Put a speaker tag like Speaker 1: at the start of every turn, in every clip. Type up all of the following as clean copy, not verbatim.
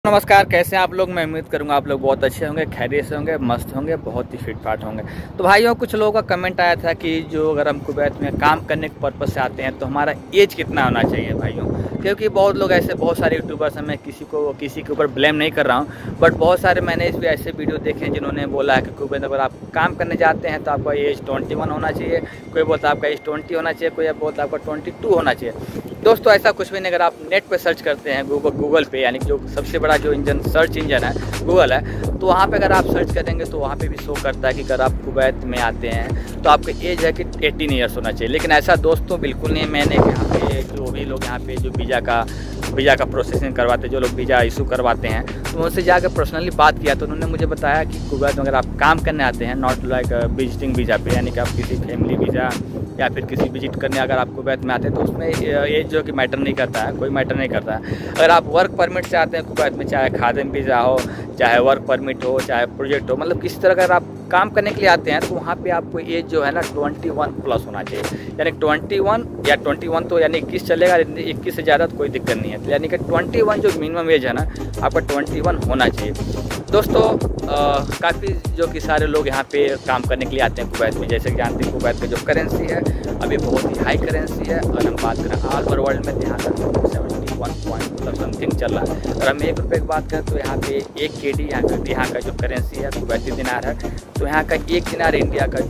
Speaker 1: नमस्कार, कैसे हैं आप लोग। मैं उम्मीद करूंगा आप लोग बहुत अच्छे होंगे, खैरियत से होंगे, मस्त होंगे, बहुत ही फिट फाट होंगे। तो भाइयों, कुछ लोगों का कमेंट आया था कि जो अगर हम कुवैत में काम करने के पर्पज़ से आते हैं तो हमारा एज कितना होना चाहिए भाइयों। क्योंकि बहुत लोग ऐसे, बहुत सारे यूट्यूबर्स हैं, मैं किसी के ऊपर ब्लेम नहीं कर रहा हूँ, बट बहुत सारे मैंने इस भी ऐसे वीडियो देखे हैं जिन्होंने बोला है कि कुवैत अगर आप काम करने जाते हैं तो आपका एज 21 होना चाहिए, कोई बोलता है आपका एज 20 होना चाहिए, कोई बोलता है आपका 22 होना चाहिए। दोस्तों ऐसा कुछ भी नहीं। अगर आप नेट पे सर्च करते हैं गूगल पे, यानी जो सबसे बड़ा जो इंजन सर्च इंजन है गूगल है, तो वहाँ पे अगर आप सर्च करेंगे तो वहाँ पे भी शो करता है कि अगर आप कुवैत में आते हैं तो आपका एज है कि 18 ईयर्स होना चाहिए। लेकिन ऐसा दोस्तों बिल्कुल नहीं है। मैंने यहाँ पे जो भी लोग यहाँ पे जो वीज़ा का प्रोसेसिंग करवाते हैं, जो लोग वीज़ा इशू करवाते हैं, तो उनसे जाकर पर्सनली बात किया तो उन्होंने मुझे बताया कि कुवैत में अगर आप काम करने आते हैं, नॉट लाइक विजिटिंग वीज़ा पे, यानी कि आप किसी फैमिली वीज़ा या फिर किसी विजिट करने अगर आप कुवैत में आते हैं तो उसमें एज जो कि मैटर नहीं करता है, कोई मैटर नहीं करता है। अगर आप वर्क परमिट से आते हैं कुवैत में, चाहे खादिम वीज़ा हो, चाहे वर्क परमिट हो, चाहे प्रोजेक्ट हो, मतलब किसी तरह अगर आप काम करने के लिए आते हैं तो वहाँ पे आपको एज जो है ना 21 प्लस होना चाहिए। यानी 21 या 21 तो यानी 21 चलेगा, 21 से ज़्यादा तो कोई दिक्कत नहीं है। तो यानी कि 21 जो मिनिमम एज है ना, आपका 21 होना चाहिए। दोस्तों काफ़ी जो कि सारे लोग यहाँ पे काम करने के लिए आते हैं कुवैत में। जैसे कि जानते हैं कुवैत का जो करेंसी है अभी बहुत ही हाई करेंसी है। अगर हम बात करें ऑल ओवर वर्ल्ड में, यहाँ तक 71 पॉइंट मतलब समथिंग चल रहा है। अगर हम ₹1 की बात करें तो यहाँ पे 1 KD यहाँ का जो करेंसी है कुवैती दिनार है, तो यहाँ का 1 दिनार इंडिया का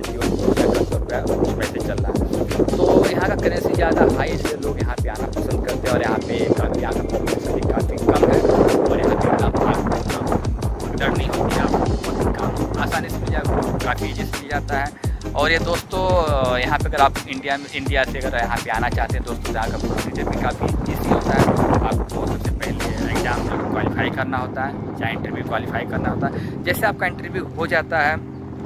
Speaker 1: 271 रुपया उसमें से चल रहा है। तो यहाँ का करेंसी ज़्यादा हाई, इसलिए लोग यहाँ पे आना पसंद करते हैं। और यहाँ पे काफ़ी पॉपुलेशन भी काफ़ी कम है और यहाँ पे डर नहीं होती, आपको काम आसानी से मिल जाए, काफ़ी ईजी से मिल जाता है। और ये दोस्तों यहाँ पे अगर आप इंडिया से अगर यहाँ पे आना चाहते हैं दोस्तों, यहाँ का प्रोसीजर भी काफ़ी ईजी होता है। आपको सबसे पहले एग्ज़ाम क्वालिफाई करना होता है, चाहे इंटरव्यू क्वालिफाई करना होता है। जैसे आपका इंटरव्यू हो जाता है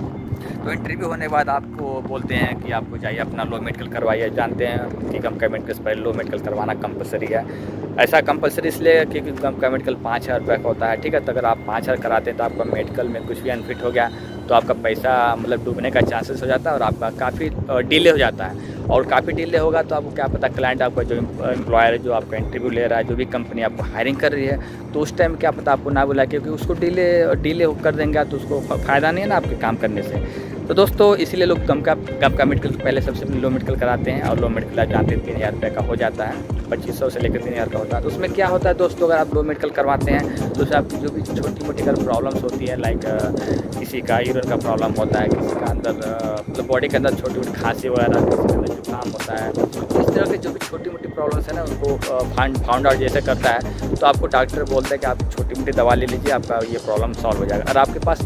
Speaker 1: तो इंटरव्यू होने के बाद आपको बोलते हैं कि आपको जाइए अपना लो मेडिकल करवाइए। जानते हैं कि गम का मेडिकल से पहले लो मेडिकल करवाना कंपलसरी है। ऐसा कंपलसरी इसलिए क्योंकि गम का मेडिकल 5,000 रुपये का होता है, ठीक है। तो अगर आप 5,000 कराते हैं तो आपका मेडिकल में कुछ भी अनफिट हो गया तो आपका पैसा मतलब डूबने का चांसेस हो जाता है और आपका काफ़ी डिले हो जाता है। और काफ़ी डिले होगा तो आपको क्या पता, क्लाइंट आपका जो एम्प्लॉयर है, जो आपका इंटरव्यू ले रहा है, जो भी कंपनी आपको हायरिंग कर रही है, तो उस टाइम क्या पता आपको ना बुलाए, क्योंकि उसको डिले कर देंगे तो उसको फ़ायदा नहीं है ना आपके काम करने से। तो दोस्तों इसीलिए लोग गम का मेडिकल पहले सबसे पहले लो मेडिकल कराते हैं। और लो मेडिकल आप जानते हैं 3,000 रुपये का हो जाता है, 2,500 से लेकर 3,000 का होता है। तो उसमें क्या होता है दोस्तों, अगर आप लो मेडिकल करवाते हैं तो उससे आपकी जो भी छोटी मोटी अगर प्रॉब्लम्स होती है, लाइक किसी का यूरिन का प्रॉब्लम होता है, किसी का अंदर मतलब बॉडी के अंदर छोटी मोटी खांसी वगैरह, किसी के अंदर जुकाम होता है, तो इस तरह की जो भी छोटी मोटी प्रॉब्लम्स है ना उनको फाउंड आउट जैसे करता है तो आपको डॉक्टर बोलता है कि आप छोटी मोटी दवा ले लीजिए, आपका ये प्रॉब्लम सॉल्व हो जाएगा। अगर आपके पास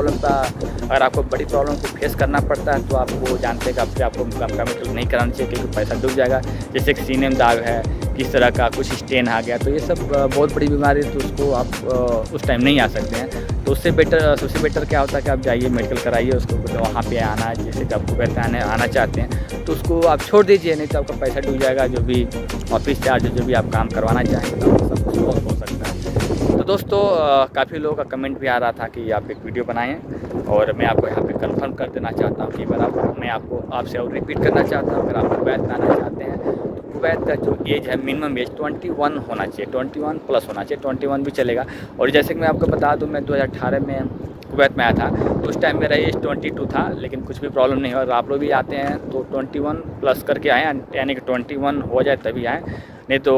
Speaker 1: अगर आपको बड़ी प्रॉब्लम को फेस करना पड़ता है तो आपको जानते हैं कि आपको गम का मेडिकल नहीं कराना चाहिए, क्योंकि पैसा डूब जाएगा। जैसे कि सीने में दाग है, किस तरह का कुछ स्टेन आ गया, तो ये सब बहुत बड़ी बीमारी है, तो उसको आप उस टाइम नहीं आ सकते हैं। तो उससे सबसे बेटर क्या होता है कि आप जाइए मेडिकल कराइए, उसको वहाँ पे आना है। जैसे कि आपको कहते हैं आना चाहते हैं तो उसको आप छोड़ दीजिए, नहीं तो आपका पैसा डूब जाएगा। जो भी ऑफिस चार्ज, जो भी आप काम करवाना चाहेंगे तो सब कुछ लॉस हो सकता है। तो दोस्तों काफ़ी लोगों का कमेंट भी आ रहा था कि आप एक वीडियो बनाएं, और मैं आपको यहाँ पे कंफर्म कर देना चाहता हूँ कि मैं आपसे और रिपीट करना चाहता हूँ। अगर आप कुवैत में आना चाहते हैं तो कुवैत का जो एज है मिनिमम एज 21 होना चाहिए, 21 प्लस होना चाहिए, 21 भी चलेगा। और जैसे कि मैं आपको बता दूँ, मैं 2018 में कुवैत में आया था, तो उस टाइम मेरा एज 22 था, लेकिन कुछ भी प्रॉब्लम नहीं हुआ। अगर आप लोग भी आते हैं तो 21 प्लस करके आएँ, यानी कि 21 हो जाए तभी आएँ, नहीं तो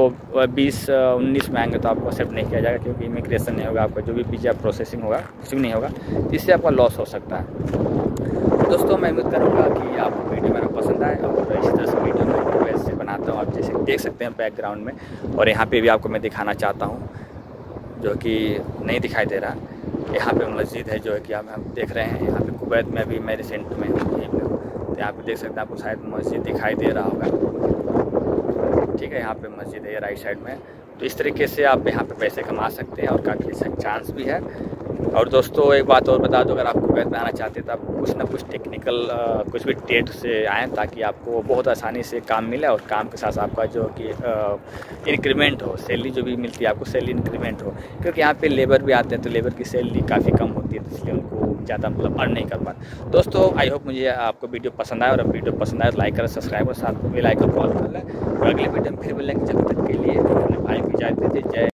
Speaker 1: 20-19 में आएंगे तो आपको एक्सेप्ट नहीं किया जाएगा, क्योंकि इमिग्रेशन नहीं होगा, आपका जो भी वीज़ा प्रोसेसिंग होगा कुछ भी नहीं होगा, इससे आपका लॉस हो सकता है। दोस्तों मैं उम्मीद करूँगा कि आपको वीडियो मेरा पसंद आए, और इस तरह से वीडियो मैं वैसे बनाता हूँ, आप जैसे देख सकते हैं बैकग्राउंड में। और यहाँ पे भी आपको मैं दिखाना चाहता हूँ, जो कि नहीं दिखाई दे रहा, यहाँ पे मस्जिद है जो कि हम देख रहे हैं। यहाँ पे कुवैत में अभी मैं रिसेंट में तो यहाँ पे देख सकते हैं, आपको शायद मस्जिद दिखाई दे रहा होगा, ठीक है। यहाँ पे मस्जिद है राइट साइड में। तो इस तरीके से आप यहाँ पे पैसे कमा सकते हैं और काफ़ी अच्छा चांस भी है। और दोस्तों एक बात और बता दो, अगर आप कुवैत में आना चाहते हैं तो आप कुछ ना कुछ टेक्निकल कुछ भी ट्रेड से आएँ, ताकि आपको बहुत आसानी से काम मिले और काम के साथ आपका जो कि इंक्रीमेंट हो, सैलरी जो भी मिलती है आपको सैलरी इंक्रीमेंट हो। क्योंकि यहाँ पे लेबर भी आते हैं तो लेबर की सैलरी काफ़ी कम होती है, तो इसलिए उनको ज़्यादा मतलब अर्न नहीं कर पाते। दोस्तों आई होप मुझे आपको वीडियो पसंद आए, और अब वीडियो पसंद आए तो लाइक करें, सब्सक्राइब और साथ में बेल आइकन कॉल कर लें। और अगले वीडियो में फिर मिलेंगे, जब तक के लिए अपने भाई को इजाज़त दीजिए। जय